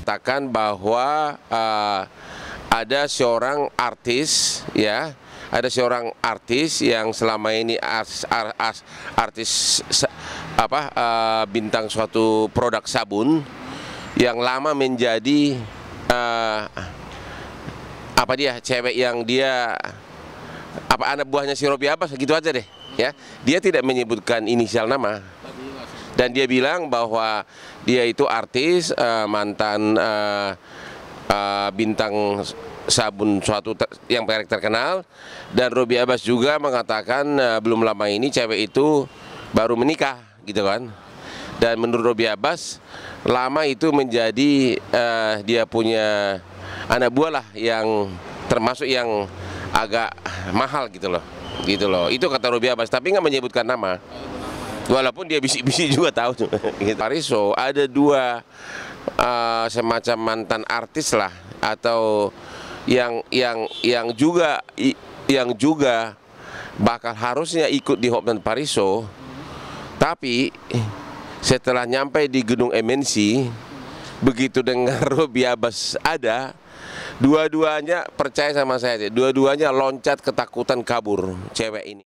mengatakan bahwa ada seorang artis, ya, ada seorang artis yang selama ini artis bintang suatu produk sabun yang lama menjadi cewek yang dia anak buahnya si Robby Abbas, gitu aja deh, ya. Dia tidak menyebutkan inisial nama. Dan dia bilang bahwa dia itu artis, mantan bintang sabun suatu yang terkenal. Dan Robby Abbas juga mengatakan belum lama ini cewek itu baru menikah, gitu kan. Dan menurut Robby Abbas, lama itu menjadi dia punya anak buah lah, yang termasuk yang agak mahal gitu loh. Itu kata Robby Abbas, tapi nggak menyebutkan nama. Walaupun dia bisik-bisik juga tahu. Gitu. Pariso ada dua semacam mantan artis lah, atau yang juga bakal harusnya ikut di Hotman Parisot, tapi setelah nyampe di gedung MNC, begitu dengar Robby Abbas ada, dua-duanya percaya sama saya, dua-duanya loncat ketakutan kabur cewek ini.